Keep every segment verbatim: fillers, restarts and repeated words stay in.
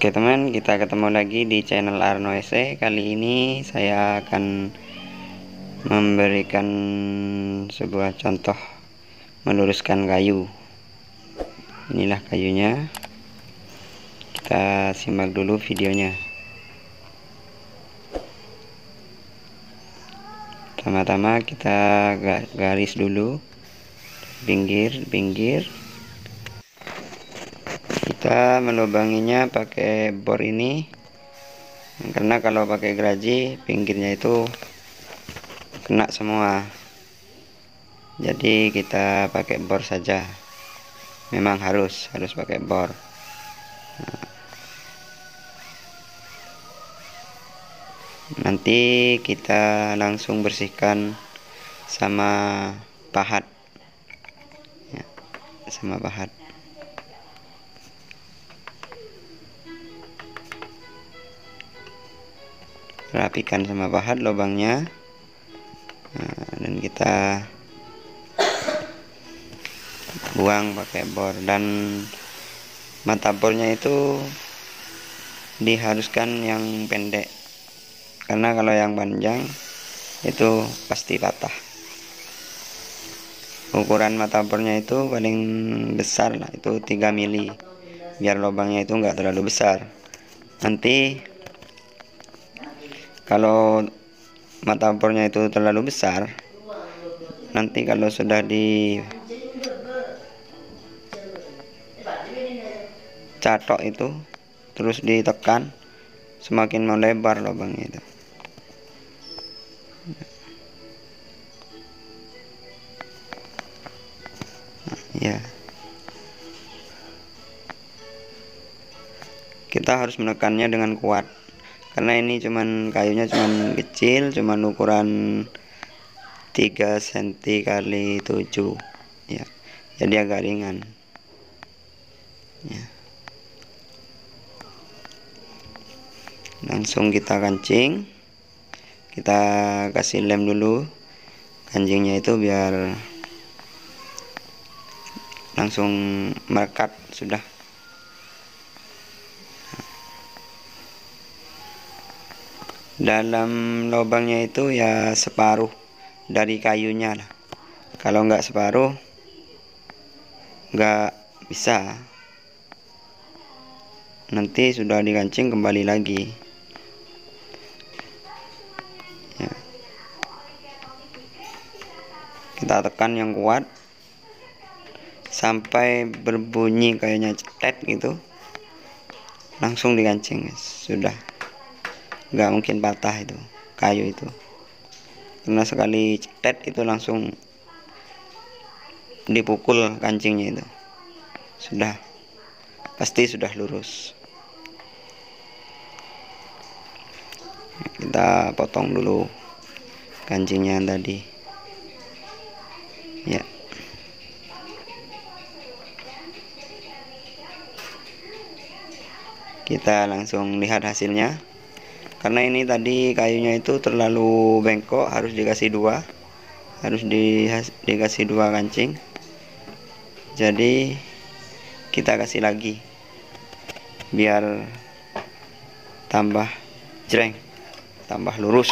Oke teman, kita ketemu lagi di channel Arno S E. Kali ini saya akan memberikan sebuah contoh meluruskan kayu. Inilah kayunya. Kita simak dulu videonya. Pertama-tama kita garis dulu pinggir-pinggir. Kita melubanginya pakai bor ini, karena kalau pakai geraji pinggirnya itu kena semua. Jadi kita pakai bor saja. Memang harus harus pakai bor. Nah, nanti kita langsung bersihkan sama pahat, ya, sama pahat. Rapikan sama pahat lubangnya. Nah, dan kita buang pakai bor, dan mata bornya itu diharuskan yang pendek, karena kalau yang panjang itu pasti patah. Ukuran mata bornya itu paling besar lah, itu tiga mili, biar lubangnya itu enggak terlalu besar. Nanti kalau mata bornya itu terlalu besar, nanti kalau sudah di catok itu terus ditekan, semakin melebar lubangnya itu. Nah, ya, kita harus menekannya dengan kuat, karena ini cuman kayunya cuman kecil, cuman ukuran tiga sentimeter kali tujuh, ya, jadi agak ringan, ya. Langsung kita kancing, kita kasih lem dulu kancingnya itu biar langsung merekat sudah. Dalam lubangnya itu ya separuh dari kayunya lah. Kalau nggak separuh nggak bisa, nanti sudah dikancing kembali lagi, ya. Kita tekan yang kuat sampai berbunyi kayaknya cetet gitu, langsung dikancing, sudah. Nggak mungkin patah itu kayu itu, karena sekali cetet itu langsung dipukul kancingnya itu, sudah pasti sudah lurus. Kita potong dulu kancingnya tadi, ya. Kita langsung lihat hasilnya. Karena ini tadi kayunya itu terlalu bengkok, harus dikasih dua, harus di, dikasih dua kancing. Jadi kita kasih lagi biar tambah jreng, tambah lurus.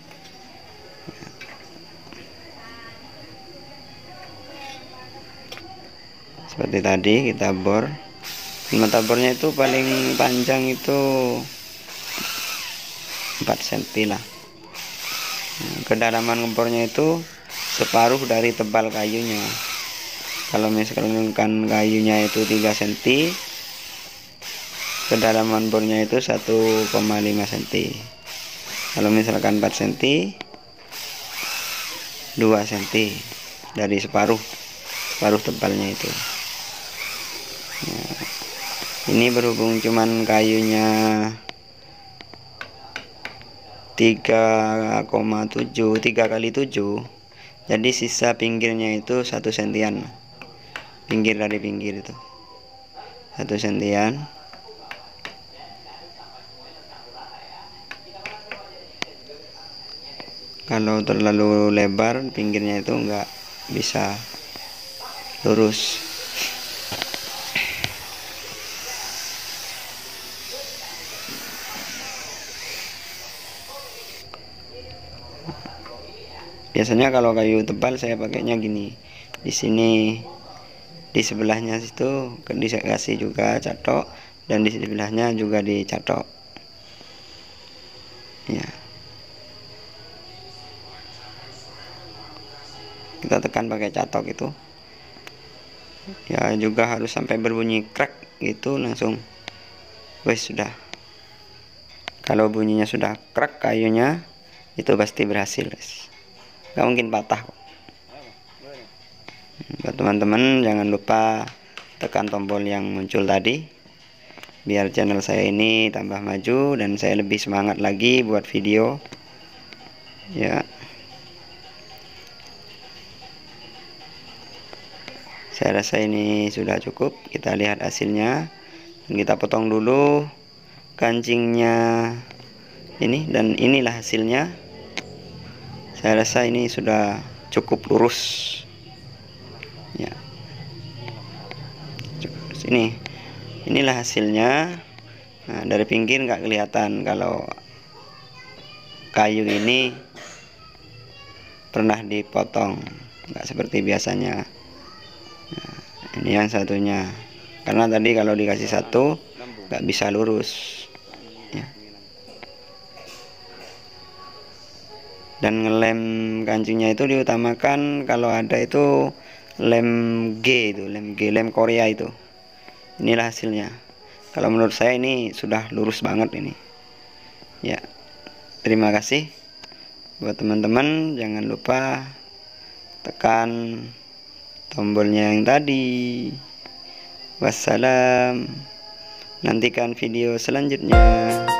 Seperti tadi kita bor. Mata bornya itu paling panjang itu empat sentimeter lah. Kedalaman bornya itu separuh dari tebal kayunya. Kalau misalkan kayunya itu tiga sentimeter, kedalaman bornya itu satu koma lima sentimeter. Kalau misalkan empat sentimeter, dua sentimeter dari separuh separuh tebalnya itu. Nah, ini berhubung cuman kayunya tiga koma tujuh, tiga kali tujuh, jadi sisa pinggirnya itu satu sentian, pinggir dari pinggir itu satu sentian. Kalau terlalu lebar pinggirnya itu enggak bisa lurus. Biasanya kalau kayu tebal saya pakainya gini, di sini di sebelahnya situ dikasih juga catok, dan di sebelahnya juga dicatok ya. Kita tekan pakai catok itu ya, juga harus sampai berbunyi crack gitu langsung wes sudah. Kalau bunyinya sudah crack kayunya itu pasti berhasil guys, nggak mungkin patah kok. Buat teman-teman jangan lupa tekan tombol yang muncul tadi biar channel saya ini tambah maju dan saya lebih semangat lagi buat video ya. Saya rasa ini sudah cukup. Kita lihat hasilnya dan kita potong dulu kancingnya ini, dan inilah hasilnya. Saya rasa ini sudah cukup lurus ya. Ini inilah hasilnya. Nah, dari pinggir nggak kelihatan kalau kayu ini pernah dipotong, nggak seperti biasanya. Nah, ini yang satunya, karena tadi kalau dikasih satu nggak bisa lurus ya. Dan ngelem kancingnya itu diutamakan kalau ada itu lem G, itu lem G, lem Korea itu. Inilah hasilnya. Kalau menurut saya ini sudah lurus banget ini ya. Terima kasih buat teman-teman, jangan lupa tekan tombolnya yang tadi. Wassalam, nantikan video selanjutnya.